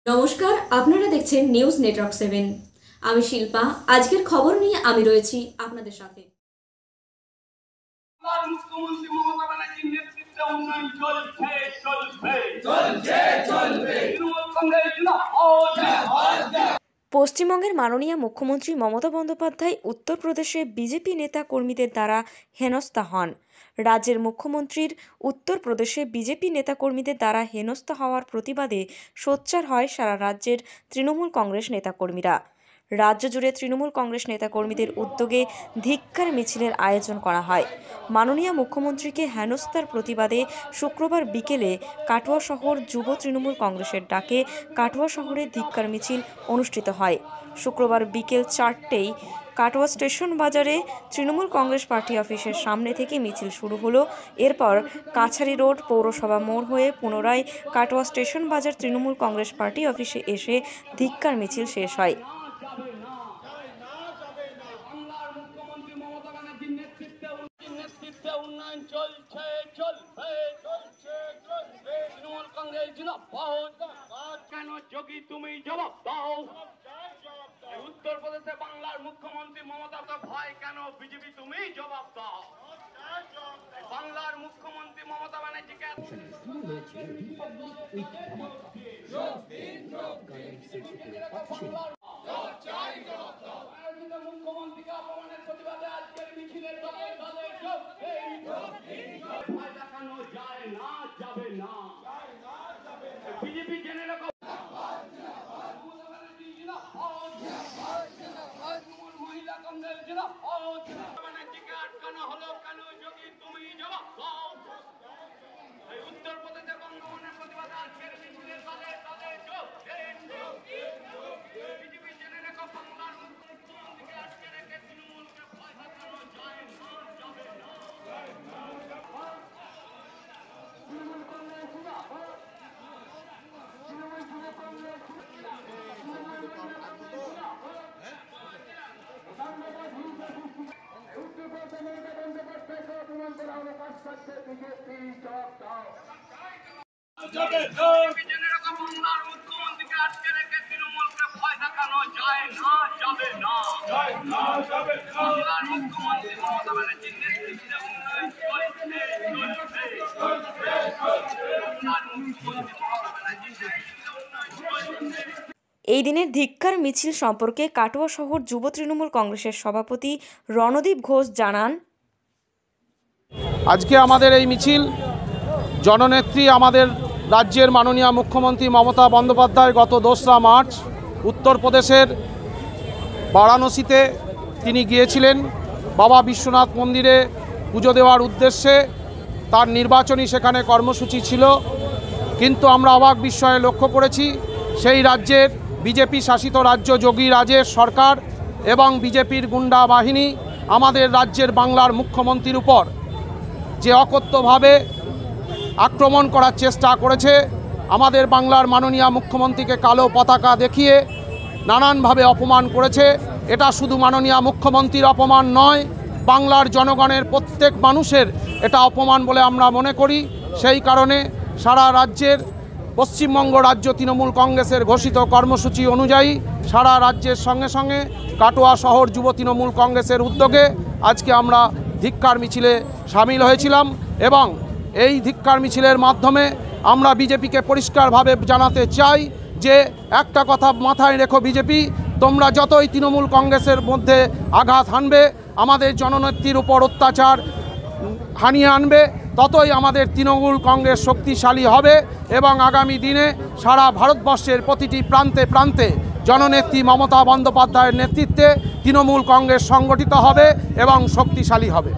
নমস্কার, আপনারা দেখছেন নিউজ নেটওয়ার্ক 7। আমি শিল্পা। আজকের খবর নিয়ে আমি রয়েছি আপনাদের সাথে। পশ্চিমবঙ্গের মাননীয় মুখ্যমন্ত্রী মমতা বন্দ্যোপাধ্যায় উত্তরপ্রদেশে বিজেপি নেতা কর্মীদের দ্বারা হেনস্থা হন। রাজ্যের মুখ্যমন্ত্রীর উত্তরপ্রদেশে বিজেপি নেতাকর্মীদের দ্বারা হেনস্থা হওয়ার প্রতিবাদে সোচ্চার হয় সারা রাজ্যের তৃণমূল কংগ্রেস নেতাকর্মীরা। রাজ্য জুড়ে তৃণমূল কংগ্রেস নেতাকর্মীদের উদ্যোগে ধিক্কার মিছিলের আয়োজন করা হয়। মাননীয় মুখ্যমন্ত্রীকে হেনস্থার প্রতিবাদে শুক্রবার বিকেলে কাটোয়া শহর যুব তৃণমূল কংগ্রেসের ডাকে কাটোয়া শহরে ধিক্কার মিছিল অনুষ্ঠিত হয়। শুক্রবার বিকেল 4টেয় কাটোয়া স্টেশন বাজারে তৃণমূল কংগ্রেস পার্টি অফিসের সামনে থেকে মিছিল শুরু হলো। এরপর কাছারি রোড পৌরসভা মোড় হয়ে পুনরায় কাটোয়া স্টেশন বাজার তৃণমূল কংগ্রেস পার্টি অফিসে এসে ধিক্কার মিছিল শেষ হয়। उत्तर प्रदेश बांग्लार मुख्यमंत्री ममता का भय केन बीजेपी तुम्हें जवाब दाओ। बांग्लार मुख्यमंत्री ममता बनर्जी के मुख्यमंत्री का अपमाনের প্রতিবাদে আজকের মিছিলের দলে দলে যোগ ভয় দেখানো যায় না, যাবে না। বিজেপি জেনে রাখো মহিলা কংগ্রেস বানার্জিকে আটকানো হলো কেন? যোগী তুমি জবাব দাও। উত্তর প্রদেশে বঙ্গবন্ধুর প্রতিবাদে আজকের মিছিলের দলে দলে যোগ। বিজেপি জেনে রেখো বাংলার মুখ্যমন্ত্রীকে আটকে রেখে তৃণমূলকে ভয় দেখানো যায় না, যাবে না। মুখ্যমন্ত্রীকে আটকে রেখে তৃণমূলকে ভয় দেখানো যায় না, যাবে না। বাংলার মুখ্যমন্ত্রী মমতা ব্যানার্জির নেতৃত্বে উন্নয়ন এই দিনের ধিক্কার মিছিল সম্পর্কে কাটোয়া শহর যুব তৃণমূল কংগ্রেসের সভাপতি রণদীপ ঘোষ জানান, আজকে আমাদের এই মিছিল জননেত্রী আমাদের রাজ্যের মাননীয় মুখ্যমন্ত্রী মমতা বন্দ্যোপাধ্যায় গত 2রা মার্চ উত্তরপ্রদেশের বারাণসীতে তিনি গিয়েছিলেন বাবা বিশ্বনাথ মন্দিরে পুজো দেওয়ার উদ্দেশ্যে। তার নির্বাচনী সেখানে কর্মসূচি ছিল, কিন্তু আমরা অবাক বিস্ময়ে লক্ষ্য করেছি সেই রাজ্যের বিজেপি শাসিত রাজ্য যোগী রাজের সরকার এবং বিজেপির গুন্ডা বাহিনী আমাদের রাজ্যের বাংলার মুখ্যমন্ত্রীর উপর যে অকথ্যভাবে আক্রমণ করার চেষ্টা করেছে। আমাদের বাংলার মাননীয় মুখ্যমন্ত্রীকে কালো পতাকা দেখিয়ে নানানভাবে অপমান করেছে। এটা শুধু মাননীয় মুখ্যমন্ত্রীর অপমান নয়, বাংলার জনগণের প্রত্যেক মানুষের এটা অপমান বলে আমরা মনে করি। সেই কারণে সারা রাজ্যের পশ্চিমবঙ্গ রাজ্য তৃণমূল কংগ্রেসের ঘোষিত কর্মসূচি অনুযায়ী সারা রাজ্যের সঙ্গে সঙ্গে কাটোয়া শহর যুব তৃণমূল কংগ্রেসের উদ্যোগে আজকে আমরা ধিক্কার মিছিলে সামিল হয়েছিলাম এবং এই ধিক্কার মিছিলের মাধ্যমে আমরা বিজেপিকে পরিষ্কারভাবে জানাতে চাই যে একটা কথা মাথায় রেখো, বিজেপি তোমরা যতই তৃণমূল কংগ্রেসের মধ্যে আঘাত হানবে, আমাদের জননেত্রীর উপর অত্যাচার হানিয়ে আনবে, ততই আমাদের তৃণমূল কংগ্রেস শক্তিশালী হবে এবং আগামী দিনে সারা ভারতবর্ষের প্রতিটি প্রান্তে প্রান্তে জননেত্রী মমতা বন্দ্যোপাধ্যায়ের নেতৃত্বে তৃণমূল কংগ্রেস সংগঠিত হবে এবং শক্তিশালী হবে।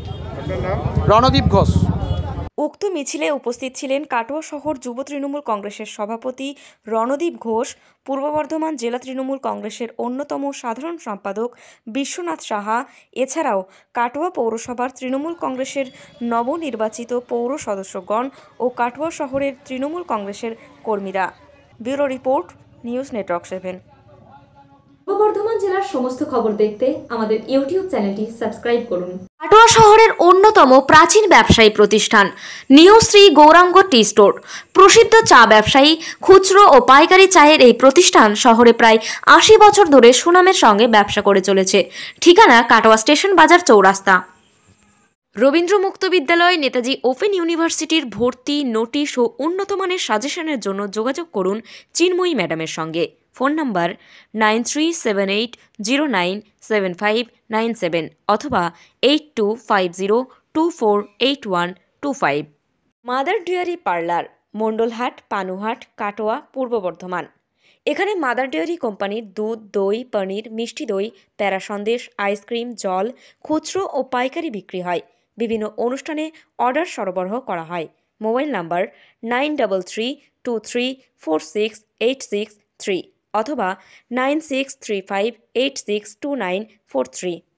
রণদীপ ঘোষ। উক্ত মিছিলে উপস্থিত ছিলেন কাটোয়া শহর যুব তৃণমূল কংগ্রেসের সভাপতি রণদীপ ঘোষ, পূর্ব বর্ধমান জেলা তৃণমূল কংগ্রেসের অন্যতম সাধারণ সম্পাদক বিশ্বনাথ সাহা, এছাড়াও কাটোয়া পৌরসভার তৃণমূল কংগ্রেসের নবনির্বাচিত পৌর সদস্যগণ ও কাটোয়া শহরের তৃণমূল কংগ্রেসের কর্মীরা। Bureau report, news network 7। Purba Bardhaman জেলার সমস্ত খবর দেখতে আমাদের ইউটিউব চ্যানেলটি সাবস্ক্রাইব করুন। কাটোয়া শহরের অন্যতম প্রাচীন ব্যবসায়ী প্রতিষ্ঠান new Shri Gouranga tea store. প্রসিদ্ধ চা ব্যবসায়ী, খুচরো ও পাইকারি চায়ের এই প্রতিষ্ঠান শহরে প্রায় ৮০ বছর ধরে সুনামের সঙ্গে ব্যবসা করে চলেছে। ঠিকানা কাটোয়া স্টেশন বাজার চৌরাস্তা। রবীন্দ্র মুক্ত বিদ্যালয়, নেতাজি ওপেন ইউনিভার্সিটির ভর্তি, নোটিশ ও উন্নত মানের সাজেশনের জন্য যোগাযোগ করুন চিন্ময়ী ম্যাডামের সঙ্গে। ফোন নাম্বার 9378097597 অথবা 8250248125। Mother dairy parlour, Mandalhat, Panuhat, Katwa, Purba Bardhaman. এখানে মাদার ডেয়ারি কোম্পানির দুধ, দই, পনির, মিষ্টি দই, প্যারা সন্দেশ, আইসক্রিম, জল খুচরো ও পাইকারি বিক্রি হয়। বিভিন্ন অনুষ্ঠানে অর্ডার সরবরাহ করা হয়। মোবাইল নাম্বার 9323468663 অথবা 9635862943।